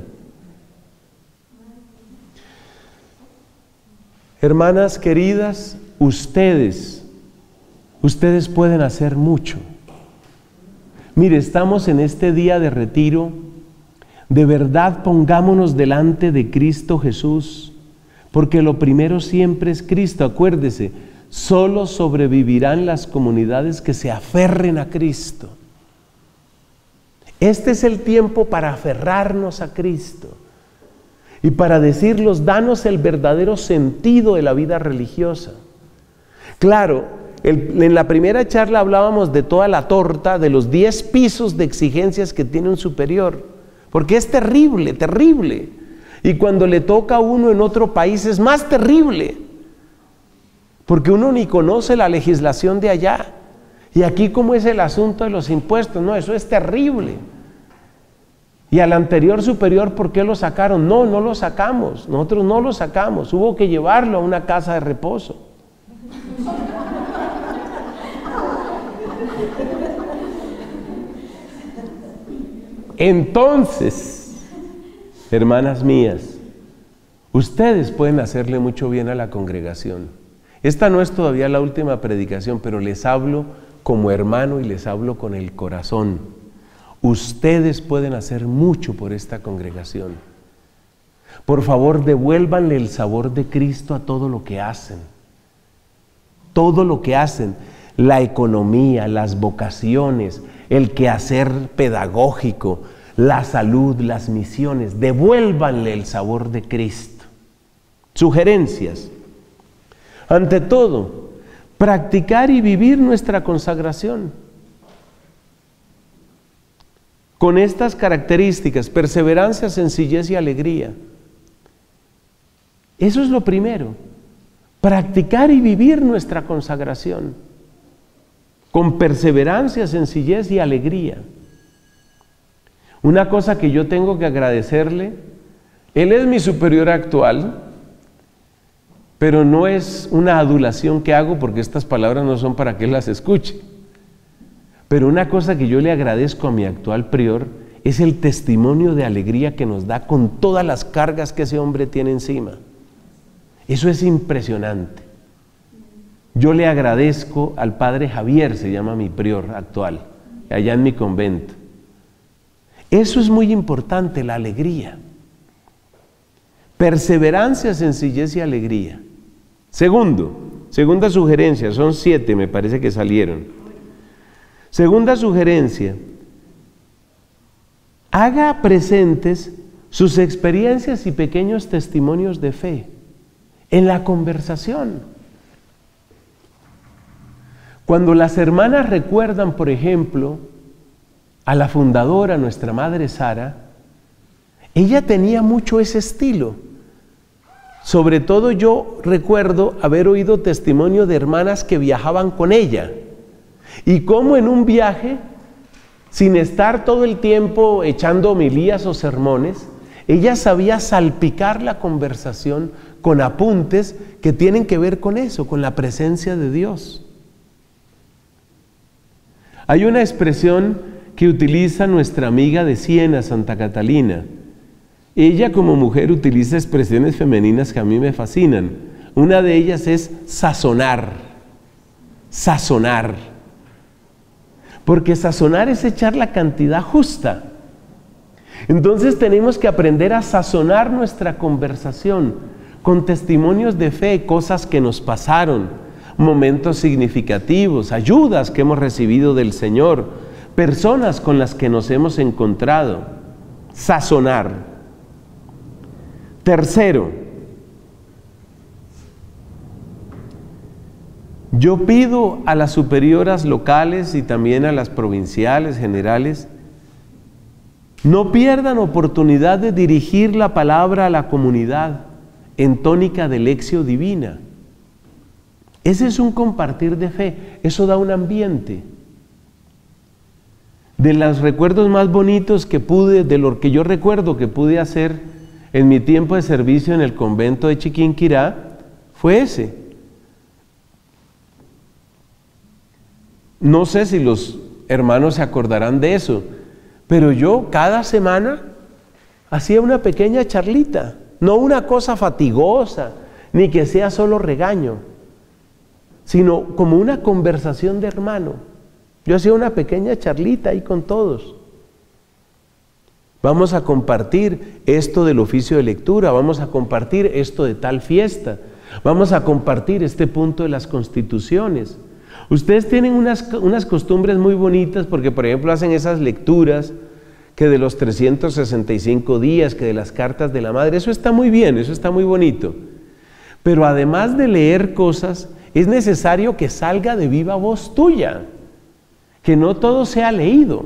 Hermanas queridas, ustedes, ustedes pueden hacer mucho. Mire, estamos en este día de retiro. De verdad pongámonos delante de Cristo Jesús, porque lo primero siempre es Cristo. Acuérdese, solo sobrevivirán las comunidades que se aferren a Cristo. Este es el tiempo para aferrarnos a Cristo y para decirlos, danos el verdadero sentido de la vida religiosa. Claro, el, en la primera charla hablábamos de toda la torta, de los diez pisos de exigencias que tiene un superior, porque es terrible, terrible. Y cuando le toca a uno en otro país es más terrible, porque uno ni conoce la legislación de allá. Y aquí, ¿cómo es el asunto de los impuestos? No, eso es terrible. Y al anterior superior, ¿por qué lo sacaron? No, no lo sacamos, nosotros no lo sacamos, hubo que llevarlo a una casa de reposo. Entonces, hermanas mías, ustedes pueden hacerle mucho bien a la congregación. Esta no es todavía la última predicación, pero les hablo como hermano y les hablo con el corazón. Ustedes pueden hacer mucho por esta congregación. Por favor, devuélvanle el sabor de Cristo a todo lo que hacen. Todo lo que hacen, la economía, las vocaciones, el quehacer pedagógico, la salud, las misiones, devuélvanle el sabor de Cristo. Sugerencias. Ante todo, practicar y vivir nuestra consagración. Con estas características, perseverancia, sencillez y alegría. Eso es lo primero. Practicar y vivir nuestra consagración con perseverancia, sencillez y alegría. Una cosa que yo tengo que agradecerle, él es mi superior actual, pero no es una adulación que hago porque estas palabras no son para que él las escuche. Pero una cosa que yo le agradezco a mi actual prior es el testimonio de alegría que nos da con todas las cargas que ese hombre tiene encima. Eso es impresionante. Yo le agradezco al padre Javier, se llama mi prior actual, allá en mi convento. Eso es muy importante, la alegría. Perseverancia, sencillez y alegría. Segundo, segunda sugerencia, son siete, me parece que salieron. Segunda sugerencia, haga presentes sus experiencias y pequeños testimonios de fe en la conversación. Cuando las hermanas recuerdan, por ejemplo, a la fundadora, nuestra madre Sara, ella tenía mucho ese estilo. Sobre todo yo recuerdo haber oído testimonio de hermanas que viajaban con ella y cómo en un viaje, sin estar todo el tiempo echando homilías o sermones, ella sabía salpicar la conversación con apuntes que tienen que ver con eso, con la presencia de Dios. Hay una expresión que utiliza nuestra amiga de Siena, Santa Catalina. Ella como mujer utiliza expresiones femeninas que a mí me fascinan. Una de ellas es sazonar, sazonar. Porque sazonar es echar la cantidad justa. Entonces tenemos que aprender a sazonar nuestra conversación con testimonios de fe, cosas que nos pasaron, momentos significativos, ayudas que hemos recibido del Señor, personas con las que nos hemos encontrado. Sazonar. Tercero, yo pido a las superioras locales y también a las provinciales, generales, no pierdan oportunidad de dirigir la palabra a la comunidad en tónica de lección divina. Ese es un compartir de fe, eso da un ambiente. De los recuerdos más bonitos que pude, de lo que yo recuerdo que pude hacer en mi tiempo de servicio en el convento de Chiquinquirá, fue ese. No sé si los hermanos se acordarán de eso, pero yo cada semana hacía una pequeña charlita, no una cosa fatigosa, ni que sea solo regaño, sino como una conversación de hermano. Yo hacía una pequeña charlita ahí con todos. Vamos a compartir esto del oficio de lectura, vamos a compartir esto de tal fiesta, vamos a compartir este punto de las constituciones. Ustedes tienen unas, unas costumbres muy bonitas porque, por ejemplo, hacen esas lecturas que de los trescientos sesenta y cinco días, que de las cartas de la madre, eso está muy bien, eso está muy bonito. Pero además de leer cosas, es necesario que salga de viva voz tuya, que no todo sea leído.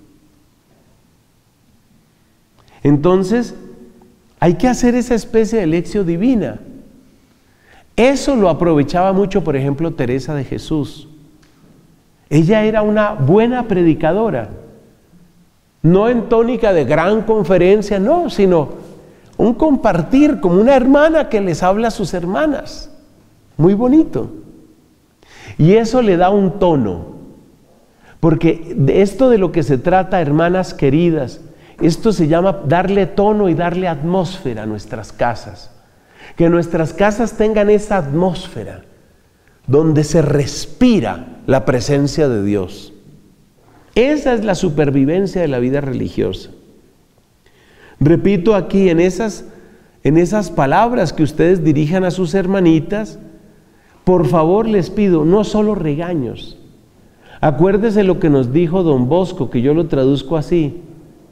Entonces, hay que hacer esa especie de lección divina. Eso lo aprovechaba mucho, por ejemplo, Teresa de Jesús. Ella era una buena predicadora, no en tónica de gran conferencia, no, sino un compartir como una hermana que les habla a sus hermanas. Muy bonito. Y eso le da un tono, porque de esto de lo que se trata, hermanas queridas, esto se llama darle tono y darle atmósfera a nuestras casas. Que nuestras casas tengan esa atmósfera donde se respira la presencia de Dios. Esa es la supervivencia de la vida religiosa. Repito aquí, en esas, en esas palabras que ustedes dirijan a sus hermanitas, por favor les pido, no solo regaños. Acuérdese lo que nos dijo don Bosco, que yo lo traduzco así.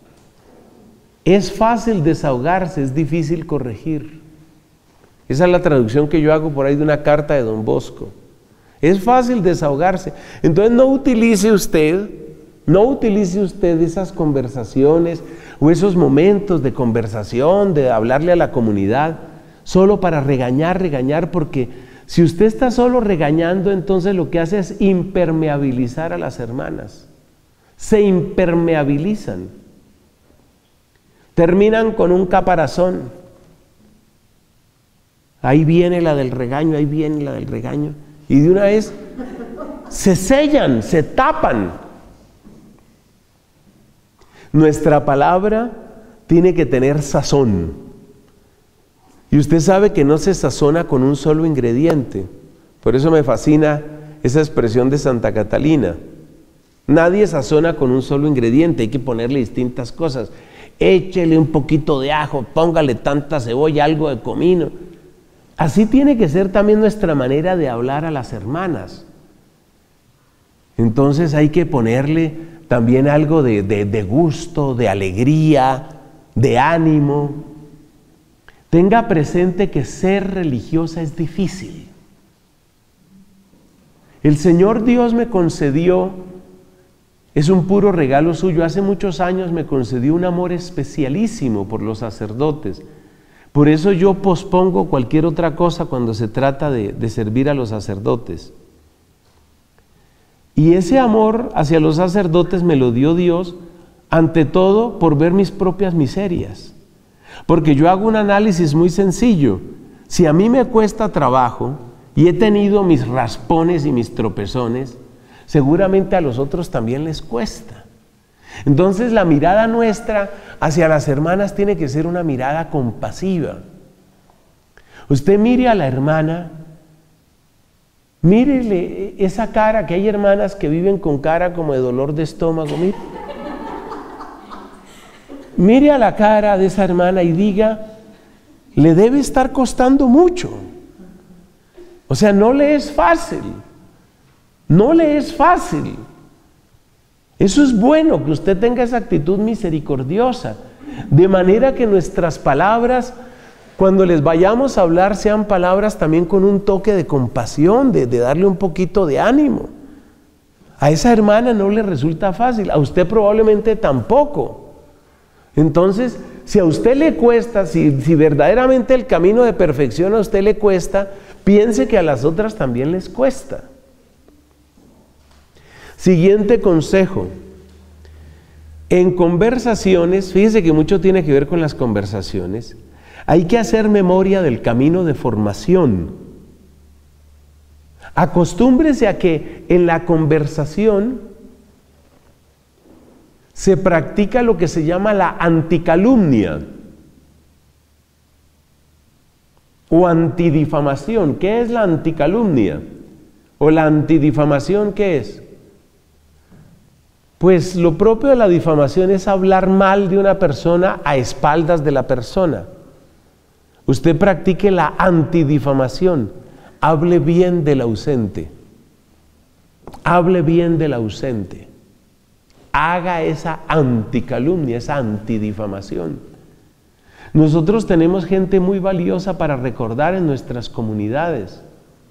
Es fácil desahogarse, es difícil corregir. Esa es la traducción que yo hago por ahí de una carta de don Bosco. Es fácil desahogarse. Entonces no utilice usted, no utilice usted esas conversaciones o esos momentos de conversación, de hablarle a la comunidad, solo para regañar, regañar, porque si usted está solo regañando, entonces lo que hace es impermeabilizar a las hermanas. Se impermeabilizan. Terminan con un caparazón. Ahí viene la del regaño, ahí viene la del regaño. Y de una vez se sellan, se tapan. Nuestra palabra tiene que tener sazón. Y usted sabe que no se sazona con un solo ingrediente. Por eso me fascina esa expresión de Santa Catalina. Nadie sazona con un solo ingrediente, hay que ponerle distintas cosas. Échele un poquito de ajo, póngale tanta cebolla, algo de comino. Así tiene que ser también nuestra manera de hablar a las hermanas. Entonces hay que ponerle también algo de, de, de gusto, de alegría, de ánimo. Tenga presente que ser religiosa es difícil. El Señor Dios me concedió, es un puro regalo suyo, hace muchos años me concedió un amor especialísimo por los sacerdotes. Por eso yo pospongo cualquier otra cosa cuando se trata de, de servir a los sacerdotes. Y ese amor hacia los sacerdotes me lo dio Dios, ante todo por ver mis propias miserias. Porque yo hago un análisis muy sencillo. Si a mí me cuesta trabajo y he tenido mis raspones y mis tropezones, seguramente a los otros también les cuesta. Entonces la mirada nuestra hacia las hermanas tiene que ser una mirada compasiva. Usted mire a la hermana, mírele esa cara, que hay hermanas que viven con cara como de dolor de estómago, mire. Mire a la cara de esa hermana y diga, le debe estar costando mucho. O sea, no le es fácil. No le es fácil. Eso es bueno, que usted tenga esa actitud misericordiosa, de manera que nuestras palabras, cuando les vayamos a hablar, sean palabras también con un toque de compasión, de, de darle un poquito de ánimo. A esa hermana no le resulta fácil, a usted probablemente tampoco. Entonces, si a usted le cuesta, si, si verdaderamente el camino de perfección a usted le cuesta, piense que a las otras también les cuesta. Siguiente consejo. En conversaciones, fíjese que mucho tiene que ver con las conversaciones, hay que hacer memoria del camino de formación. Acostúmbrese a que en la conversación se practica lo que se llama la anticalumnia o antidifamación. ¿Qué es la anticalumnia? ¿O la antidifamación qué es? Pues lo propio de la difamación es hablar mal de una persona a espaldas de la persona. Usted practique la antidifamación. Hable bien del ausente. Hable bien del ausente. Haga esa anticalumnia, esa antidifamación. Nosotros tenemos gente muy valiosa para recordar en nuestras comunidades.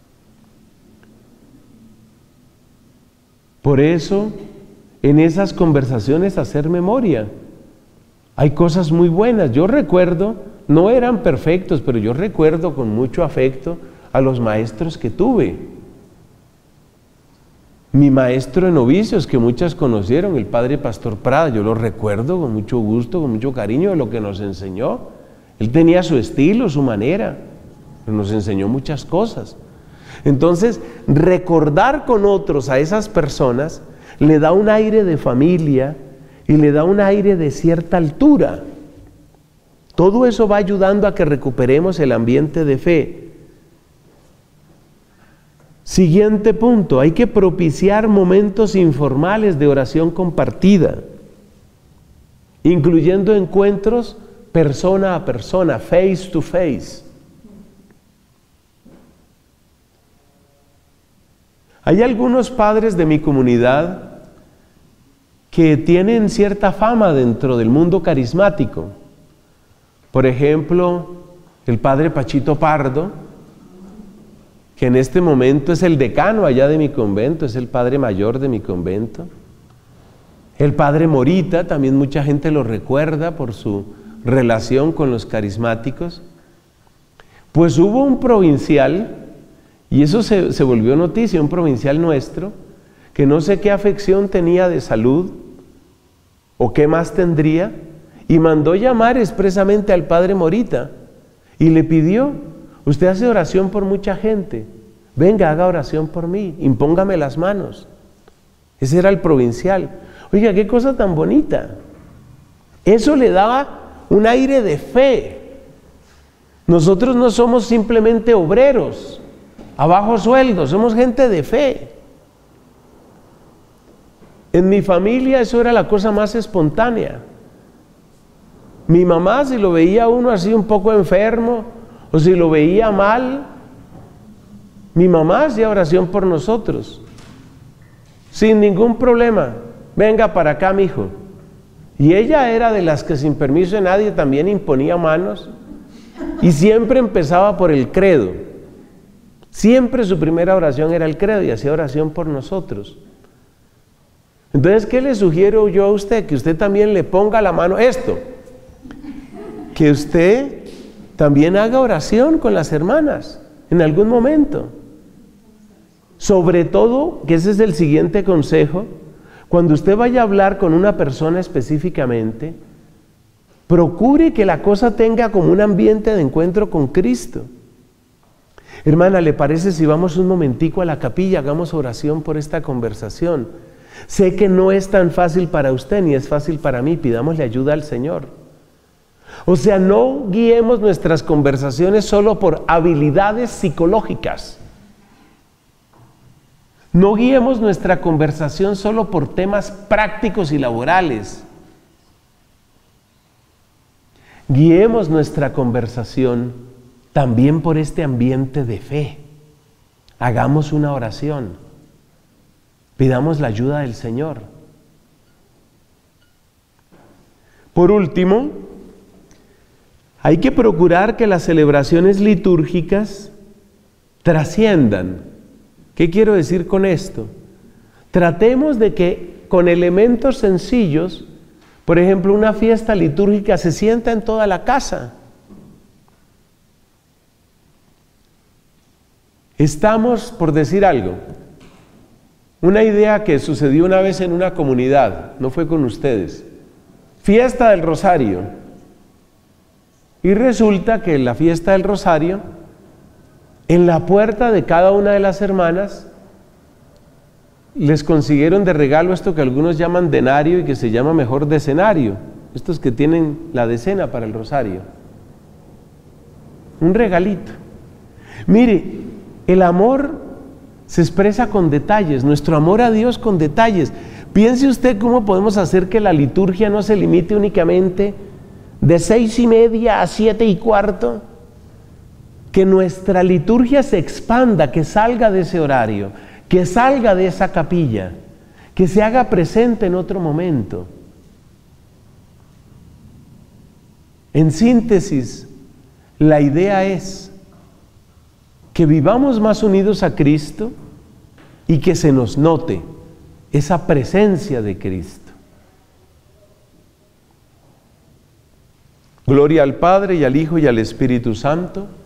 Por eso, en esas conversaciones hacer memoria. Hay cosas muy buenas. Yo recuerdo, no eran perfectos, pero yo recuerdo con mucho afecto a los maestros que tuve. Mi maestro de novicios, que muchas conocieron, el padre Pastor Prada, yo lo recuerdo con mucho gusto, con mucho cariño de lo que nos enseñó. Él tenía su estilo, su manera, pero nos enseñó muchas cosas. Entonces, recordar con otros a esas personas le da un aire de familia y le da un aire de cierta altura. Todo eso va ayudando a que recuperemos el ambiente de fe. Siguiente punto, hay que propiciar momentos informales de oración compartida, incluyendo encuentros persona a persona, face to face. Hay algunos padres de mi comunidad que tienen cierta fama dentro del mundo carismático. Por ejemplo, el padre Pachito Pardo, que en este momento es el decano allá de mi convento, es el padre mayor de mi convento. El padre Morita, también mucha gente lo recuerda por su relación con los carismáticos. Pues hubo un provincial, y eso se, se volvió noticia, un provincial nuestro, que no sé qué afección tenía de salud, o qué más tendría, y mandó llamar expresamente al padre Morita, y le pidió: usted hace oración por mucha gente, venga, haga oración por mí, impóngame las manos. Ese era el provincial. Oiga, qué cosa tan bonita. Eso le daba un aire de fe. Nosotros no somos simplemente obreros a bajo sueldo, somos gente de fe. En mi familia eso era la cosa más espontánea. Mi mamá, si lo veía uno así un poco enfermo, o si lo veía mal, mi mamá hacía oración por nosotros, sin ningún problema. Venga para acá, mijo. Y ella era de las que sin permiso de nadie también imponía manos, y siempre empezaba por el credo. Siempre su primera oración era el credo, y hacía oración por nosotros. Entonces, ¿qué le sugiero yo a usted? Que usted también le ponga la mano, esto, que usted también haga oración con las hermanas en algún momento. Sobre todo, que ese es el siguiente consejo, cuando usted vaya a hablar con una persona específicamente, procure que la cosa tenga como un ambiente de encuentro con Cristo. Hermana, ¿le parece si vamos un momentico a la capilla, hagamos oración por esta conversación? Sé que no es tan fácil para usted ni es fácil para mí, pidámosle ayuda al Señor. O sea, no guiemos nuestras conversaciones solo por habilidades psicológicas. No guiemos nuestra conversación solo por temas prácticos y laborales. Guiemos nuestra conversación también por este ambiente de fe. Hagamos una oración. Pidamos la ayuda del Señor. Por último, hay que procurar que las celebraciones litúrgicas trasciendan. ¿Qué quiero decir con esto? Tratemos de que con elementos sencillos, por ejemplo, una fiesta litúrgica se sienta en toda la casa. Estamos, por decir algo, una idea que sucedió una vez en una comunidad, no fue con ustedes, fiesta del Rosario. Y resulta que en la fiesta del Rosario, en la puerta de cada una de las hermanas, les consiguieron de regalo esto que algunos llaman denario y que se llama mejor decenario, estos que tienen la decena para el Rosario. Un regalito. Mire, el amor se expresa con detalles, nuestro amor a Dios con detalles. Piense usted cómo podemos hacer que la liturgia no se limite únicamente de seis y media a siete y cuarto, que nuestra liturgia se expanda, que salga de ese horario, que salga de esa capilla, que se haga presente en otro momento. En síntesis, la idea es que vivamos más unidos a Cristo y que se nos note esa presencia de Cristo. Gloria al Padre y al Hijo y al Espíritu Santo,